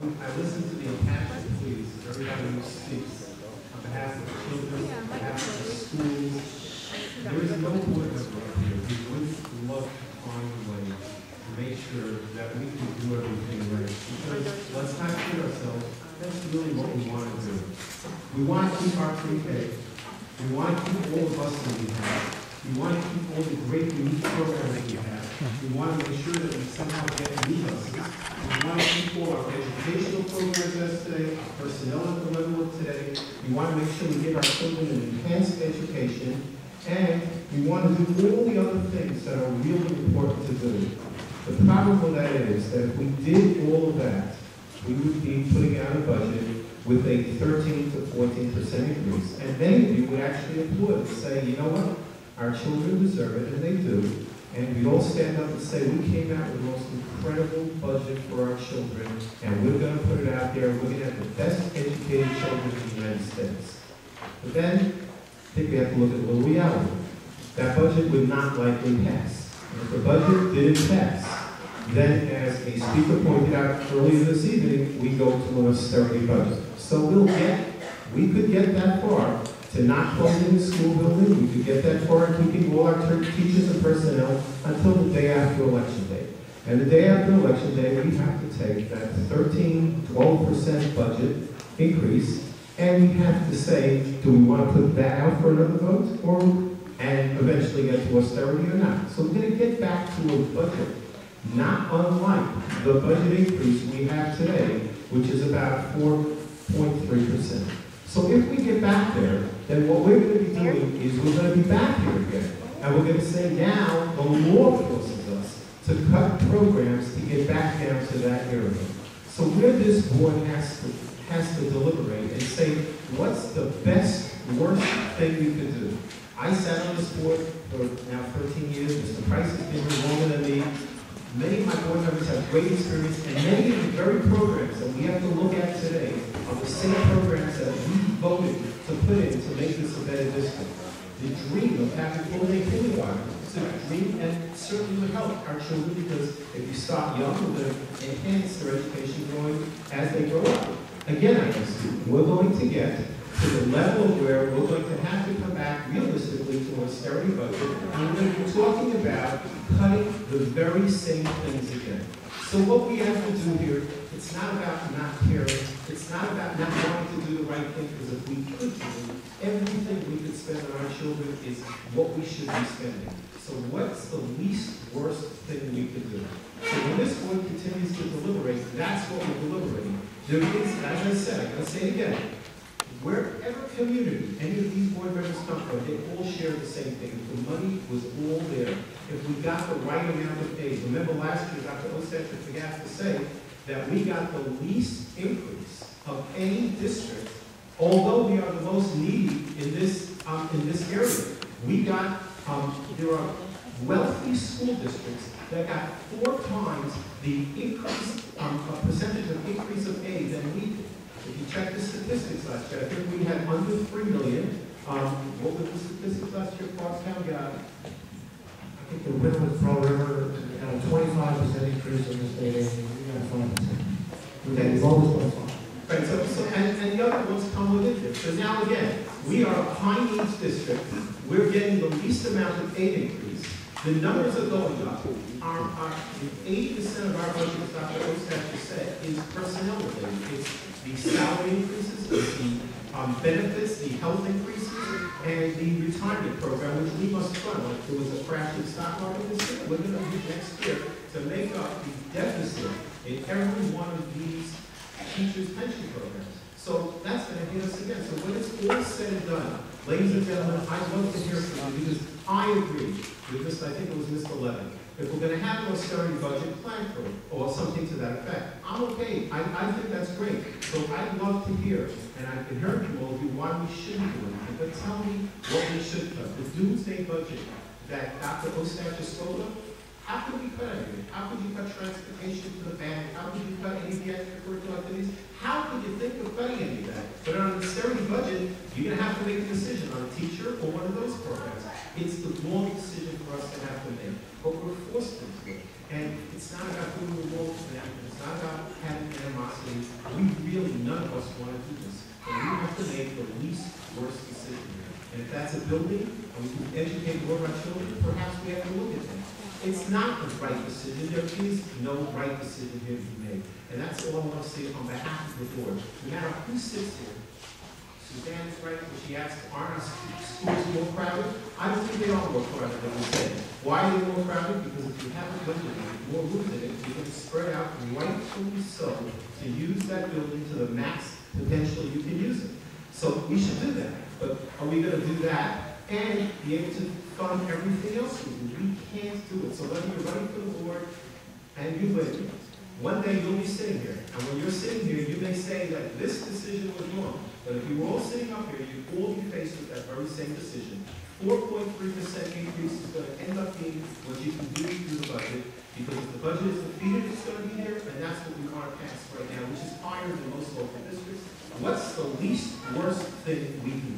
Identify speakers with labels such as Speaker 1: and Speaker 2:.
Speaker 1: I listen to the passion, please, everybody who speaks on behalf of the children, on behalf of the schools. There is no board member up here who would love to find a way to make sure that we can do everything right. Because let's not kid ourselves, that's really what we want to do. We want to keep our pre-K. We want to keep all the buses we have. We want to keep all the great unique programs that we have. We want to make sure that we somehow get new buses. We want to keep all our educational programs as today, our personnel at the level of today. We want to make sure we give our children an enhanced education. And we want to do all the other things that are really important to do. The problem with that is that if we did all of that, we would be putting out a budget with a 13 to 14% increase. And many of you would actually applaud and say, you know what? Our children deserve it, and they do. And we all stand up and say, we came out with the most incredible budget for our children, and we're going to put it out there, and we're going to have the best educated children in the United States. But then, I think we have to look at a little reality. That budget would not likely pass. And if the budget didn't pass, then as a speaker pointed out earlier this evening, we go to an austerity budget. So we could get that far to not closing the school building. We could get that far in keeping all our teachers and personnel until the day after Election Day. And the day after Election Day, we have to take that 12% budget increase, and we have to say, do we want to put that out for another vote, and eventually get to austerity or not? So we're going to get back to a budget not unlike the budget increase we have today, which is about 4.3%. So if we get back there, then what we're going to be doing is we're going to be back here again. And we're going to say now the law forces us to cut programs to get back down to that area. So where this board has to deliberate and say, what's the best, worst thing we could do? I sat on this board for now 13 years. Mr. Price has been here longer than me. Many of my board members have great experience, and many of the very programs that we have to look at today are the same programs that we voted to put in to make this a better district. The dream of having full-day kindergarten is a dream, and certainly would help our children, because if you start young, we're going to enhance their education growing as they grow up. Again, I guess we're going to get to the level where we're going to have to come back realistically to an austerity budget, and we're going to be talking about cutting the very same things again. So what we have to do here, it's not about not caring, it's not about not wanting to do the right thing, because if we could do everything we could spend on our children is what we should be spending. So what's the least worst thing we could do? So when this board continues to deliberate, that's what we're deliberating. There is, as I said, I'm going to say it again, wherever community any of these board members come from, they all share the same thing. If the money was all there, if we got the right amount of aid. Remember last year, Dr. Ostecher forgot to say that we got the least increase of any district, although we are the most needy in this area. We got, there are wealthy school districts that got 4 times the increase, a percentage of increase of aid than we did. If you check the statistics last year, I think we had under 3 million. What were the statistics last year? Clarkstown got,
Speaker 2: I think the winner was Pearl River, and a 25% increase in the state aid. We got 5%.
Speaker 1: Okay.
Speaker 2: We've always been 5%.
Speaker 1: Right, and the other ones come with it. So now again, we are a high needs district. We're getting the least amount of aid increase. The numbers are going up. 80% of our budget, as Dr. Ostecher said, is personnel related. It's the salary increases, it's the benefits, the health increases, and the retirement program, which we must fund. Like there was a crash in the stock market this year, we're going to do next year to make up the deficit in every one of these teachers' pension programs. So that's going to hit us again. So when it's all said and done, ladies and gentlemen, I'd love to hear from you, because I agree with this, I think it was Mr. Levin. If we're going to have an austerity budget, plan for it, or something to that effect. I'm okay. I think that's great. So I'd love to hear, and I can hear from all of you why we shouldn't do it. But tell me what we should cut. The doomsday budget that Dr. Ostecher spoke of, how could we cut anything? How could you cut transportation to the bank? How could you cut any of the extracurricular activities? How could you think of cutting any of that? But on an austerity budget, you're going to have to make a decision on a teacher or one of those programs. It's the wrong decision for us to have to make, but we're forced into it. And it's not about doing the wrong thing. It's not about having animosity. none of us want to do this. But we have to make the least worst decision. And if that's a building, and we can educate more of our children, perhaps we have to look at that. It's not the right decision. There is no right decision here to be made. And that's all I want to say on behalf of the board. No matter who sits here, Suzanne is right when she asked, aren't our schools more crowded? I don't think they are more crowded than we said. Why are they more crowded? Because if you have a building with more rooms in it, you can spread out rightfully so to use that building to the max potential you can use it. So we should do that. But are we going to do that and be able to fund everything else? We can't do it. So whether you're running for the board and you win, one day you'll be sitting here. And when you're sitting here, you may say that this decision was wrong. But if you were all sitting up here, you'd all be faced with that very same decision. 4.3% increase is going to end up being what you can do through the budget, because if the budget is defeated, it's going to be there, and that's what we want to pass right now, which is higher than most local districts. What's the least worst thing we can